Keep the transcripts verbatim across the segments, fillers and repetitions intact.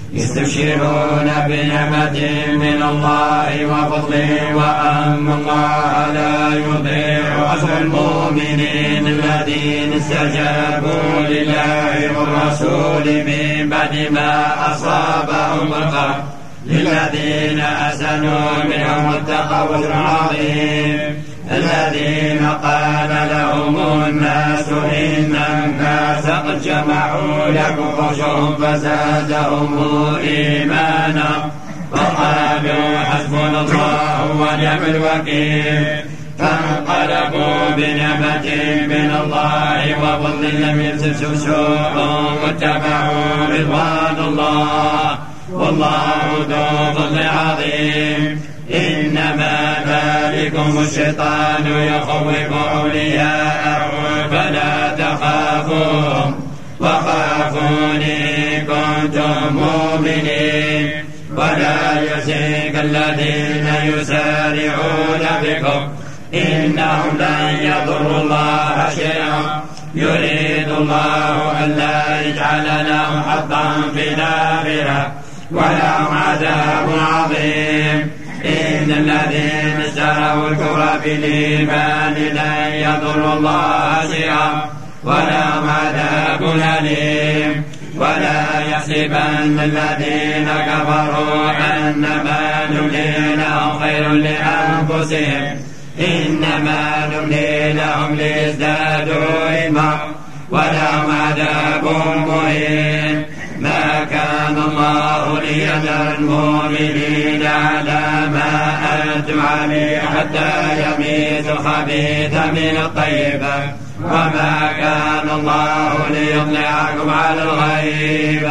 يستبشرون بنعمة من الله وفضل وأن الله لا يضيع أجر المؤمنين الذين استجابوا لله والرسول من بعد ما أصابهم القرح للذين أحسنوا منهم واتقوا أجر عظيم الذين قال لهم الناس إن الناس قد جمعوا لكم فاخشوهم فزادهم إيمانا فقالوا حسبنا الله ونعم الوكيل فانقلبوا بنعمة من الله وفضل لم يمسسهم سوء واتبعوا رضوان الله والله ذو فضل عظيم إنما ذلكم الشيطان يخوف أولياءه فلا تخافوهم وخافون إن كنتم مؤمنين ولا يحزنك الذين يسارعون بكم إنهم لن يضروا الله شيئا يريد الله ألا يجعل لهم حظا في الآخرة ولهم عذاب عظيم إن الذين اشتروا الكفر بالإيمان لن يضروا الله شيئا ولهم عذاب أليم ولا يحسبن الذين كفروا أنما نملي لهم خير لأنفسهم إنما نملي لهم ليزدادوا علما ولهم عذاب مهين ما كان الله ليذر المؤمنين على ما أنتم عليه حتى يميز الخبيث من الطيب وما كان الله ليطلعكم على الغيب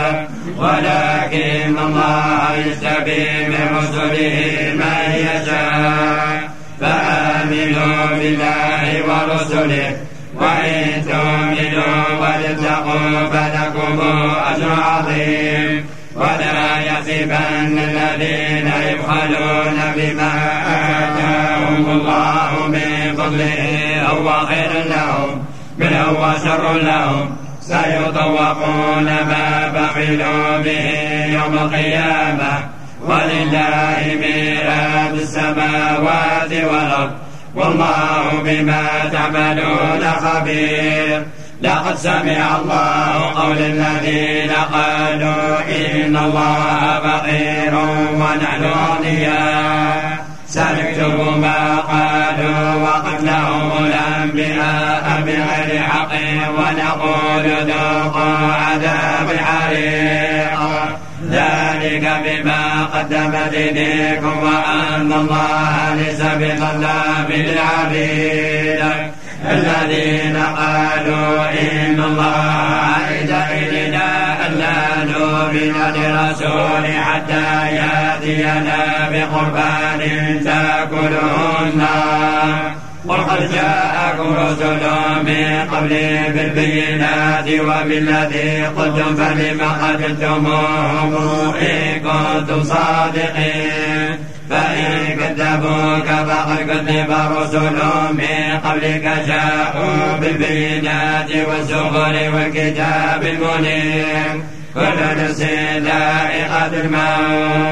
ولكن الله يجتبي من رسله من يشاء فآمنوا بالله ورسله وإن تؤمنوا وتتقوا فلكم أجر عظيم ولا يحسبن الذين يبخلون بما آتاهم الله من فضله هو خير لهم بل هو شر لهم سيطوقون ما بخلوا به يوم القيامة ولله ميراث السماوات والأرض والله بما تعملون خبير لقد سمع الله قول الذين قالوا إن الله فقير ونحن أغنياء سنكتب ما قالوا وقتلهم الأنبياء بغير حق ونقول ذوقوا عذاب الحريق ذلك بما قدمت ايديكم وان الله ليس بظلام للعبيد الذين قالوا ان الله عهد الينا الا نؤمن لرسول حتى ياتينا بقربان تاكله النار قل قد جاءكم رسل من قبل بالبينات وبالذي قلتم فلم قتلتموهم إن كنتم صادقين فإن كذبوك فقد كذب رسل من قبلك جاءوا بالبينات والزبر والكتاب المنير كل نفس ذائقة الموت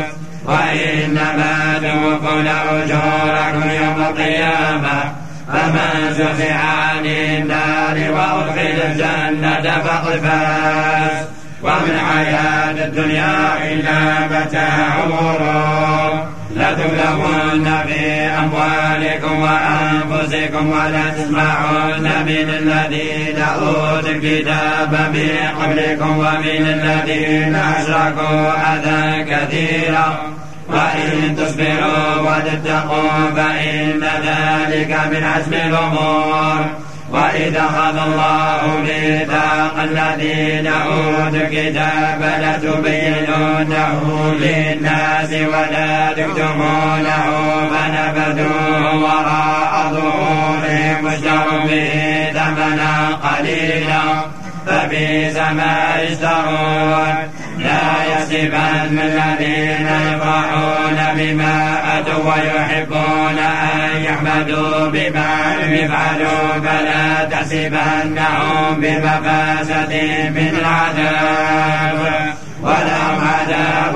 وإنما توفون أجوركم يوم القيامة فمن زحزح عن النار وأدخل الجنة فقد فاز وما الحياة الدنيا إلا متاع الغرور لتبلغن في أموالكم وأنفسكم ولا تسمعن من الذين أوتوا الكتاب من قبلكم ومن الذين أشركوا أذى كثيرا وإن تصبروا وتتقوا فإن ذلك من عزم الأمور وإذا أخذ الله ميثاق الذين أوتوا الكتاب لتبيننه للناس ولا تكتمونه فنبذوه وراء ظهورهم واشتروا به ثمنا قليلا فبئس ما يشترون لا يحسبن الذين يفرحون بما أتوا ويحبون أن يحمدوا بما لم يفعلوا فلا تحسبنهم بمفازة من العذاب ولهم عذاب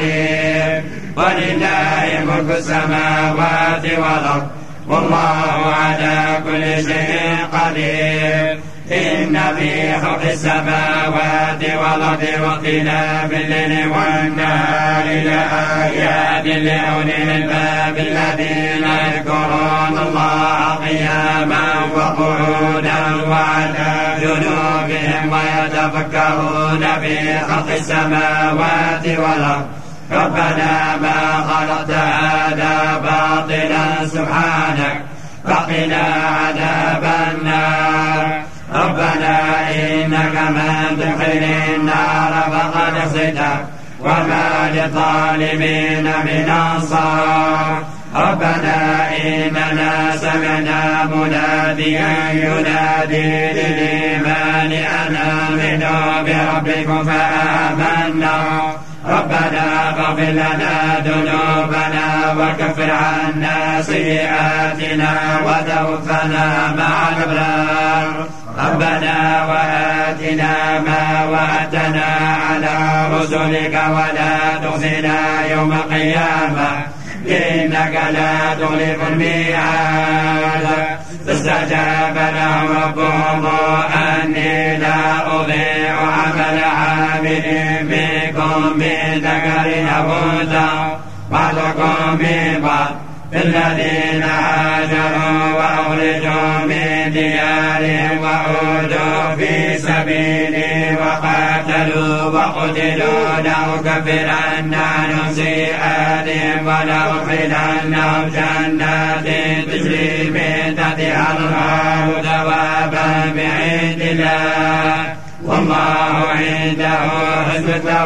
قليل ولله ملك السماوات والأرض والله على كل شيء قدير إن في خلق السماوات والأرض واختلاف الليل والنهار لآيات لأولي الألباب الذين يذكرون الله قياما وقعودا وعلى جنوبهم ويتفكرون في خلق السماوات والأرض ربنا ما خلقت هذا باطلا سبحانك فقنا عذاب النار ربنا إنك من تدخل النار فقد اخزيته وما للظالمين من أنصار ربنا إننا سمعنا مناديا ينادي للإيمان أن آمنوا بربكم فآمنا ربنا فاغفر لنا ذنوبنا وكفر عنا سيئاتنا وتوفنا مع الأبرار ربنا وآتنا ما وعدتنا على رسلك ولا تخزنا يوم القيامة إنك لا تخلف الميعاد فاستجاب لهم ربهم أني لا أضيع عمل عامل منكم من ذكر أو أنثى بعضكم من بعض الذين هاجروا وأخرجوا من ديارهم وأوذوا في سبيلي وقاتلوا وقتلوا لأكفرن عنهم سيئاتهم ولأدخلنهم جنات تجري من تحتها الأنهار ثوابا بعند الله والله عنده حسن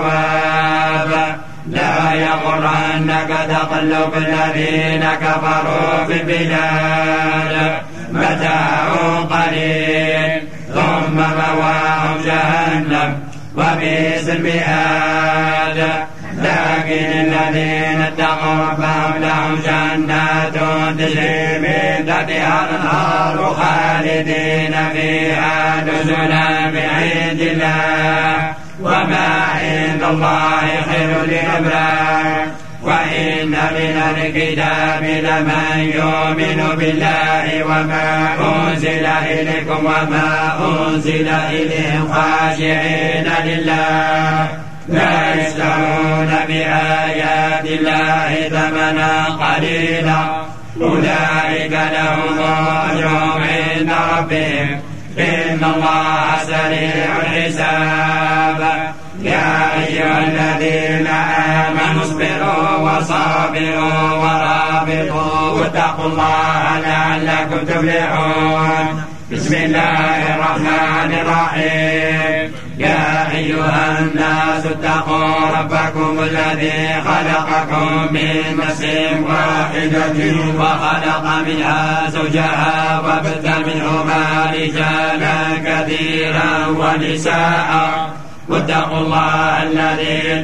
الثواب لا يغرنك تقلب الذين كفروا في البلاد متاع قليل ثم مأواهم جهنم وبئس المهاد لكن الذين اتقوا ربهم لهم جنات تجري من تحتها الأنهار خالدين فيها نزلا من عند الله وما عند الله خير للأبرار وإن من الكتاب لمن يؤمن بالله وما أنزل إليكم وما أنزل إليهم خاشعين لله لا يشترون بآيات الله ثمنا قليلا أولئك لهم أجرهم عند ربهم إن الله سريع الحساب يا أيها الذين آمنوا اصبروا وصابروا ورابطوا واتقوا الله لعلكم تفلحون بسم الله الرحمن الرحيم يا أيها الناس اتقوا ربكم الذي خلقكم من نفس واحدة وخلق منها زوجها وبث منهما رجالا كثيرا ونساء واتقوا الله الذي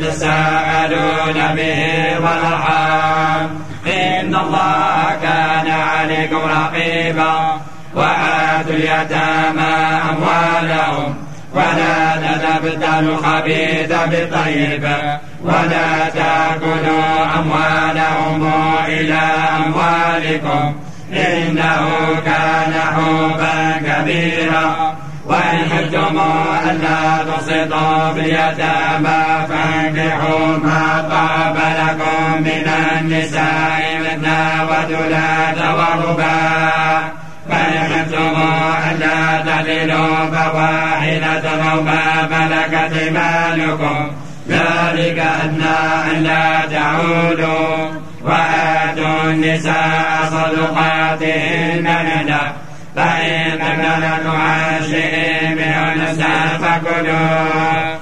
تساءلون به والأرحام إن الله كان عليكم رقيبا وآتوا اليتامى أموالهم ولا تتبدلوا الخبيث بالطيب ولا تأكلوا أموالهم إلى أموالكم إنه كان حوبا كبيرا وإن خفتم ألا تقسطوا في اليتامى فانكحوا ما طاب لكم من النساء مثنى وثلاث ورباع فإن خفتم ألا تعدلوا فواحدة أو ما ملكت أيمانكم ذلك أدنى أن لا تعودوا وآتوا النساء صدقاتهن نحلة فإن لم لكم عن شيء منه نفسا فكلوا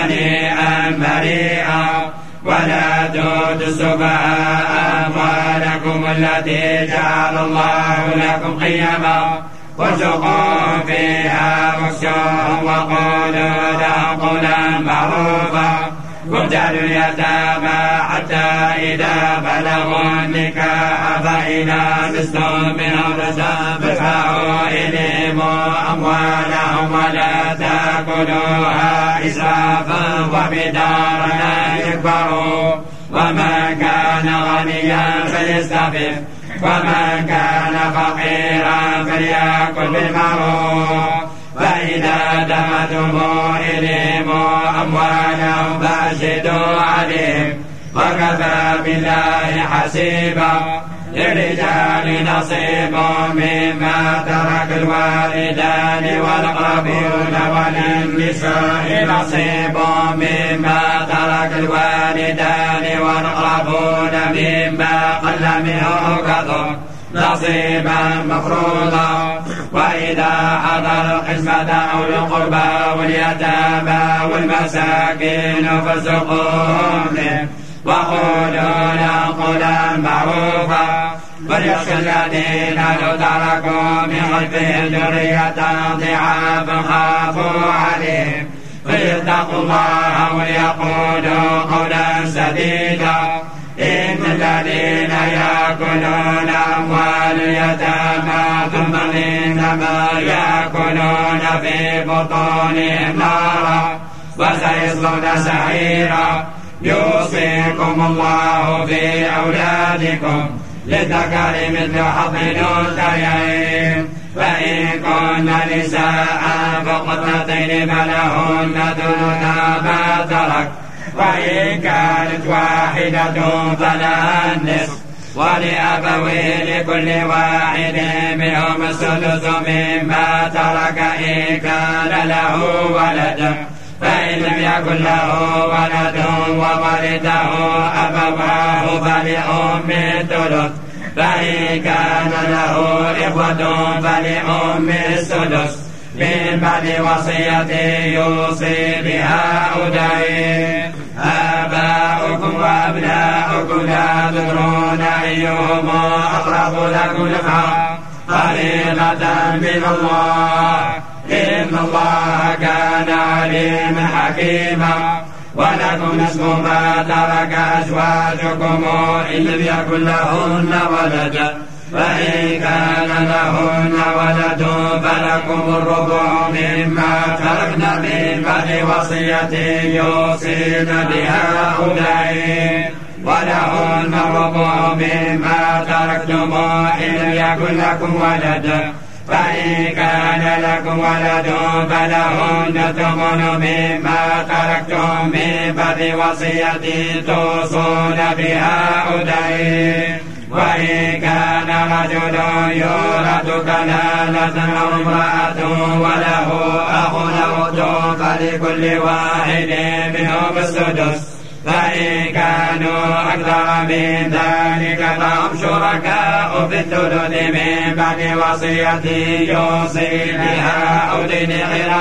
هنيئا مريئا ولا تؤتوا السفهاء أموالكم التي جعل الله لكم قيما وارزقوهم فيها واكسوهم وقولوا لهم قولا معروفا وابتلوا اليتامى حتى إذا بلغوا النكاح فإن آنستم منهم رشدا فادفعوا إليهم أموالهم ولا تأكلوها إسرافا وبدارا أن يكبروا ومن كان غنيا فليستعفف ومن كان فقيرا فليأكل بالمعروف فإذا دفعتم إليهم أموالهم فأشهدوا عليهم وكفى بالله حسيبا للرجال نصيب مما ترك الوالدان والأقربون وللنساء نصيب مما ترك الوالدان والأقربون مما قل منه كثر نصيبا مفروضا وإذا حضر القسمة أولي القربى واليتامى والمساكين فارزقوهم منه وقولوا لهم قولا معروفا وليخشى الذين لو تركوا من خلفهم ذرية ضعافا خافوا عليهم فليتقوا الله وليقولوا قولا سديدا إن الذين يأكلون أموال اليتامى ثم إنما يأكلون في بطونهم نارا وسيصلون سعيرا يوصيكم الله في أولادكم للذكر مثل حظ الأنثيين فإن كن نساء فوق اثنتين فلهن ثلث ما ترك وإن كانت واحدة فلها النصف ولأبويه لكل واحد منهم السدس مما ترك إن كان له ولد فإن لم يكن له ولد وورثه أبواه فلأمه الثلث فإن كان له إخوة فلأمه السدس من بعد وصية يوصي بها أودين آباؤكم وأبناؤكم لا تدرون أيهم أقرب لكم نفعا فريضة من الله إن الله كان عليما حكيما ولكم نصف ما ترك أزواجكم إن لم يكن لهن ولد فإن كان لهن ولد فلكم الربع مما تركن من بعد وصية يوصين بها أولئك ولهن الربع مما تركتم إن لم يكن لكم ولد فإن كان لكم ولد فلهن الثمن مما تركتم من بعد وصية توصون بها أولئك وإن كان رجل يورث كلالة أو امرأة وله أخ أو أخت فلكل واحد منهم السدس فإن كانوا أكثر من ذلك فهم شركاء في الثلث من بعد وصية يوصي بها أو دين غير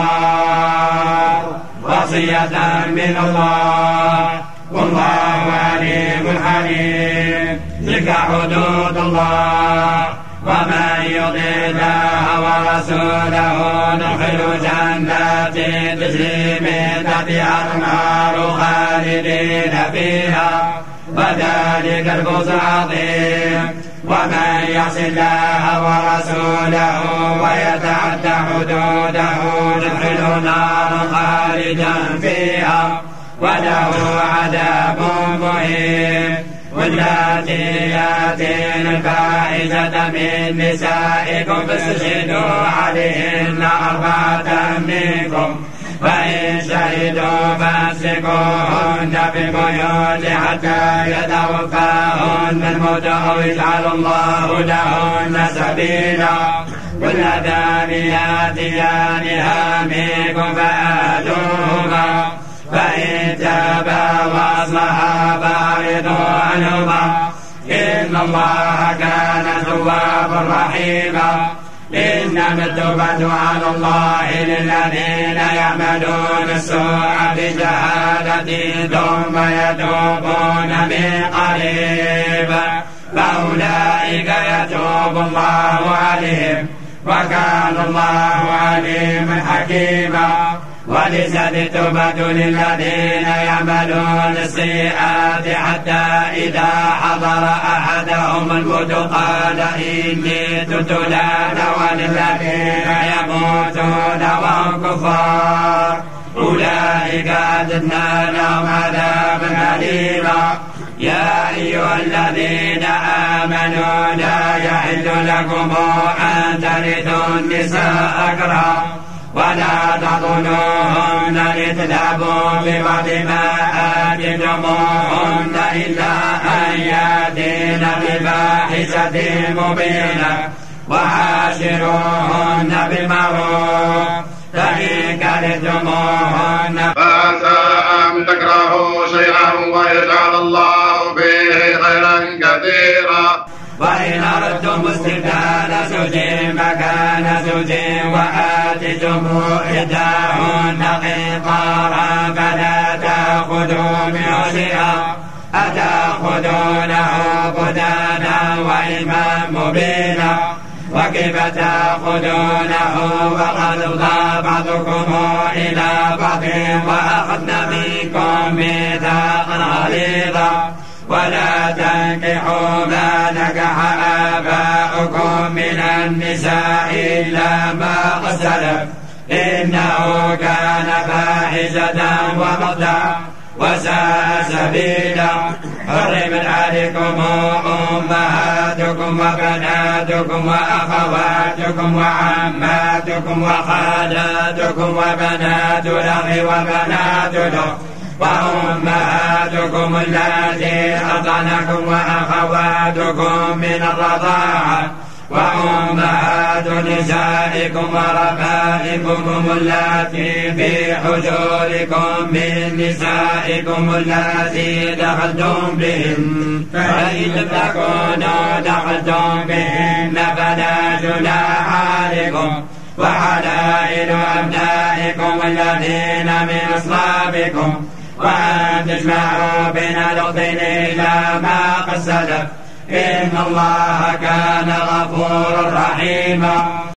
مضار وصية من الله والله عليم حليم تلك حدود الله ومن يطع الله ورسوله ندخل جنات تجري من تحتها الأنهار خالدين فيها وذلك الفوز العظيم ومن يعص الله ورسوله ويتعدى حدوده ندخله نارا خالدا فيها وله عذاب مهين واللاتي ياتين الفاحشة من نسائكم فاستشهدوا عليهن أربعة منكم فإن شهدوا فامسكوهن في البيوت حتى يتوفاهن الموت أو يجعل الله لهن سبيلا واللذان ياتيانها منكم فآتوهما فإن تابا وأصلحا فأعرضوا عنهما إن الله كان توابا رحيما إنما التوبة على الله للذين يعملون السوء بجهالة ثم يتوبون من قريب فأولئك يتوب الله عليهم وكان الله عليما حكيما وليست التوبة للذين يعملون السيئات حتى إذا حضر أحدهم الموت قال إني تبت الآن وللذين يموتون وهم كفار أولئك أعتدنا لهم عذابا أليما. يا أيها الذين آمنوا لا يحل لكم أن ترثوا النساء كرها ولا تضلوهن لتذهبوا ببعض ما آتيتموهن إلا أن يأتين بفاحشة مبينة وعاشروهن بالمعروف فإن كرهتموهن فعسى أن تكرهوا شيئا ويجعل الله فيه خيرا كثيرا. وإن أردتم استبدال زوج مكان زوج وآتيتم إحداهن قنطارا فلا تأخذوا منه شيئا أتأخذونه بهتانا وإثما مبينا وكيف تأخذونه وقد أفضى بعضكم إلى بعض وأخذنا منكم ميثاقا غليظا. ولا تنكحوا ما نكح آباؤكم من النساء إلا ما قد سلف إنه كان فاحشة ومقتا وساء سبيلا. حرمت عليكم أمهاتكم وبناتكم وأخواتكم وعماتكم وخالاتكم وبنات الأخ وبنات الأخت وأمهاتكم اللاتي أرضعنكم وأخواتكم من الرضاعة وأمهات نسائكم وربائبكم اللاتي في حجوركم من نسائكم اللاتي دخلتم بهن فإن لم تكونوا دخلتم بهن فلا جناح عليكم وحلائل أبنائكم الذين من أصلابكم وأن تجمعوا بين الأختين إلا ما قد سلف إن الله كان غفورا رحيما.